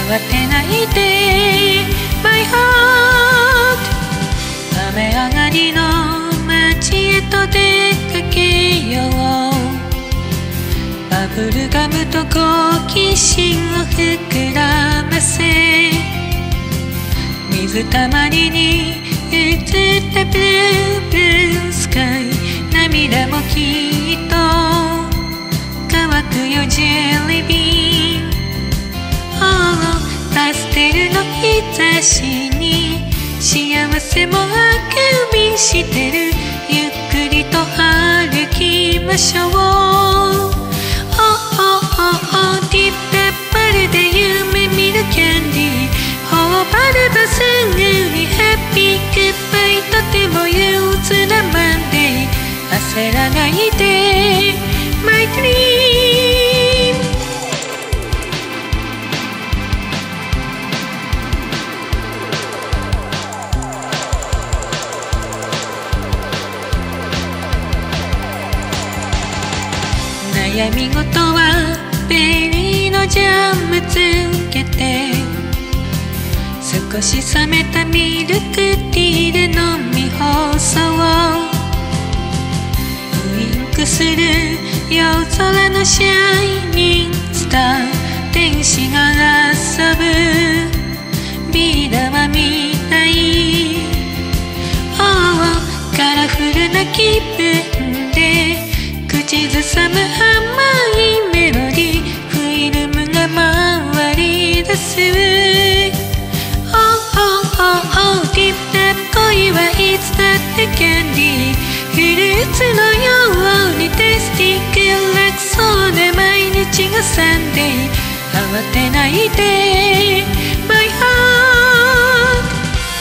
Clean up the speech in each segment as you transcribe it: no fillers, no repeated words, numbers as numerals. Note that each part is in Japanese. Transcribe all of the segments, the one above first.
慌てないで My heart 雨上がりの街へと出かけようバブルガムと好奇心を膨らませ水たまりに映ったブルーブルースカイ涙もきっと乾くよジェリービーンパステルの日差しに幸せもあくびしてるゆっくりと歩きましょうディップまるで夢見るキャンディー頬張ればすぐにハッピーグッバイとても憂鬱なマンデー焦らないで My dream悩み事はベリーのジャムつけて少し冷めたミルクティーで飲み干そうウインクする夜空のシャイニングスター天使が遊ぶビー玉みたいカラフルな気分で口ずさむ甘いメロディーフィルムが回り出すディップ恋はいつだってキャンディーフルーツのようにテイスティック楽そうで毎日がサンデー慌てないで My heart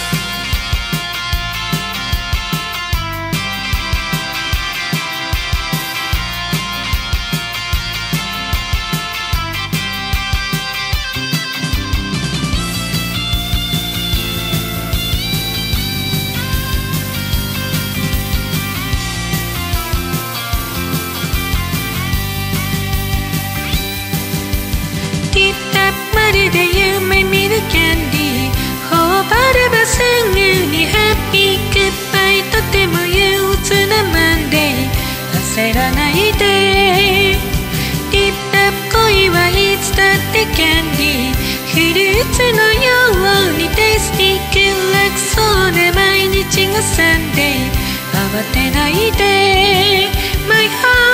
まるで夢見るキャンディー頬張ればすぐにハッピーグッバイとても憂鬱なマンデー焦らないでディップ恋はいつだってキャンディーフルーツのようにテイスティック楽そうで毎日がサンデー慌てないで My heart